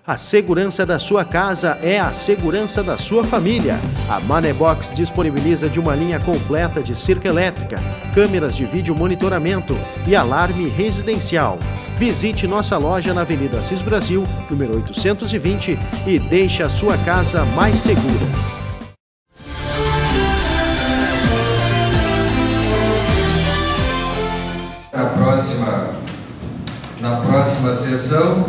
A segurança da sua casa é a segurança da sua família. A Manebox disponibiliza de uma linha completa de cerca elétrica, câmeras de vídeo monitoramento e alarme residencial. Visite nossa loja na Avenida Assis Brasil, número 820 e deixe a sua casa mais segura. Na próxima sessão,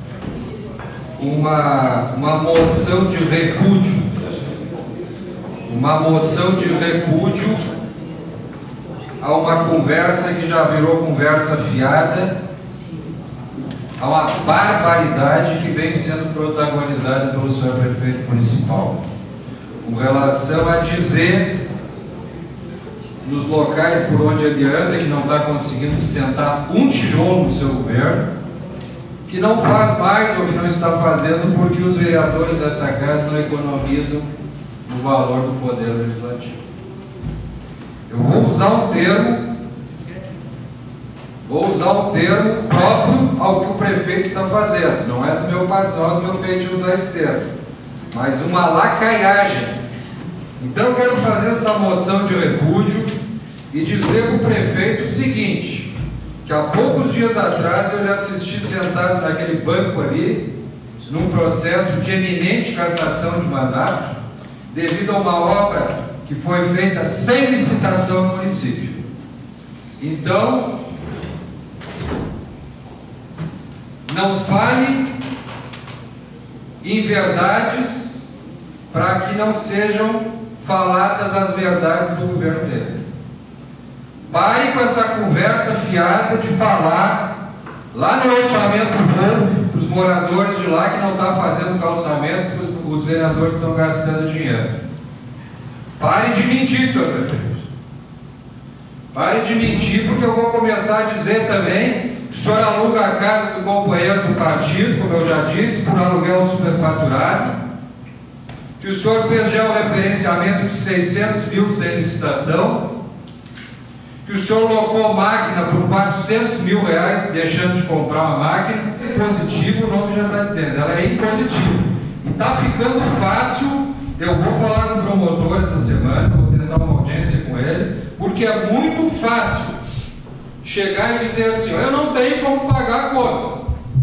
uma moção de repúdio. Uma moção de repúdio a uma conversa que já virou conversa fiada, a uma barbaridade que vem sendo protagonizada pelo senhor prefeito municipal, com relação a dizer nos locais por onde ele anda que não está conseguindo sentar um tijolo no seu governo, que não faz mais ou que não está fazendo porque os vereadores dessa casa não economizam no valor do poder legislativo. Eu vou usar um termo próprio ao que o prefeito está fazendo. Não é do meu feito de usar esse termo, mas uma lacaiagem. Então eu quero fazer essa moção de repúdio e dizer para o prefeito o seguinte, que há poucos dias atrás eu lhe assisti sentado naquele banco ali, num processo de eminente cassação de mandato, devido a uma obra que foi feita sem licitação no município. Então, não fale em verdades para que não sejam faladas as verdades do governo dele. Pare com essa conversa fiada de falar lá no loteamento novo, para os moradores de lá que não estão fazendo calçamento, porque os vereadores estão gastando dinheiro. Pare de mentir, senhor prefeito. Pare de mentir, porque eu vou começar a dizer também que o senhor aluga a casa do companheiro do partido, como eu já disse, por aluguel superfaturado, que o senhor fez já o referenciamento de 600 mil sem licitação, que o senhor locou máquina por 400 mil reais, deixando de comprar uma máquina. Impositivo, o nome já está dizendo, ela é impositiva. E está ficando fácil, eu vou falar com o promotor essa semana, vou tentar uma audiência com ele, porque é muito fácil chegar e dizer assim, eu não tenho como pagar a conta.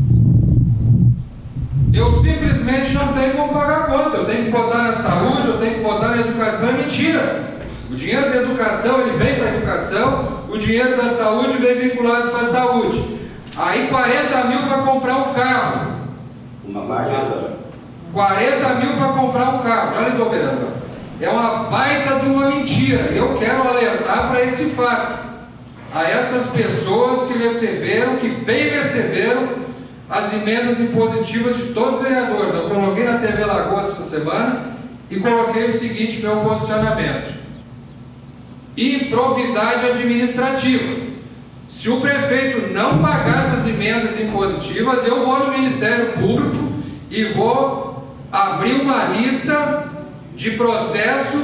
Eu simplesmente não tenho como pagar a conta, eu tenho que botar na saúde, eu tenho que botar na educação, é mentira. O dinheiro da educação, ele vem para a educação, o dinheiro da saúde vem vinculado para a saúde. Aí 40 mil para comprar um carro. Uma máquina. 40 mil para comprar um carro, já lhe dou, vereador. É uma baita de uma mentira. Eu quero alertar para esse fato. A essas pessoas que receberam, que bem receberam, as emendas impositivas de todos os vereadores. Eu coloquei na TV Lagoas essa semana e coloquei o seguinte, meu posicionamento. Improbidade administrativa. Se o prefeito não pagar essas emendas impositivas, eu vou no Ministério Público e vou abrir uma lista de processo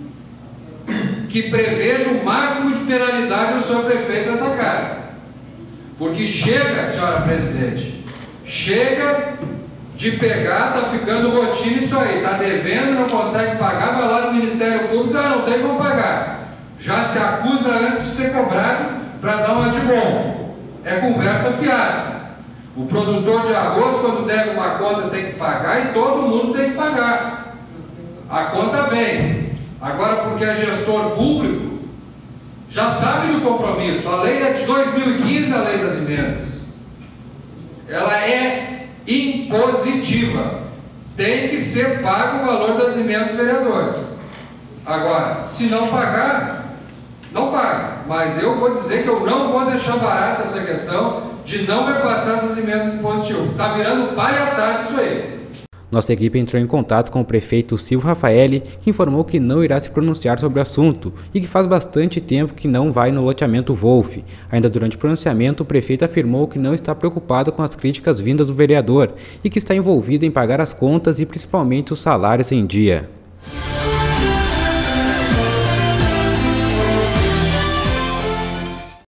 que preveja o máximo de penalidade ao senhor prefeito dessa casa. Porque chega, senhora presidente, chega de pegar, está ficando rotina isso aí, está devendo, não consegue pagar, vai lá no Ministério Público e diz, não tem como pagar. Já se acusa antes de ser cobrado para dar uma de bom. É conversa fiada. O produtor de arroz, quando deve uma conta, tem que pagar e todo mundo tem que pagar. A conta vem. Agora, porque é gestor público, já sabe do compromisso. A lei é de 2015, a lei das emendas. Ela é impositiva. Tem que ser pago o valor das emendas dos vereadores. Agora, se não pagar, não paga, mas eu vou dizer que eu não vou deixar barata essa questão de não repassar essas emendas impositivas. Está virando palhaçada isso aí. Nossa equipe entrou em contato com o prefeito Silvio Rafaeli, que informou que não irá se pronunciar sobre o assunto e que faz bastante tempo que não vai no loteamento Wolf. Ainda durante o pronunciamento, o prefeito afirmou que não está preocupado com as críticas vindas do vereador e que está envolvido em pagar as contas e principalmente os salários em dia.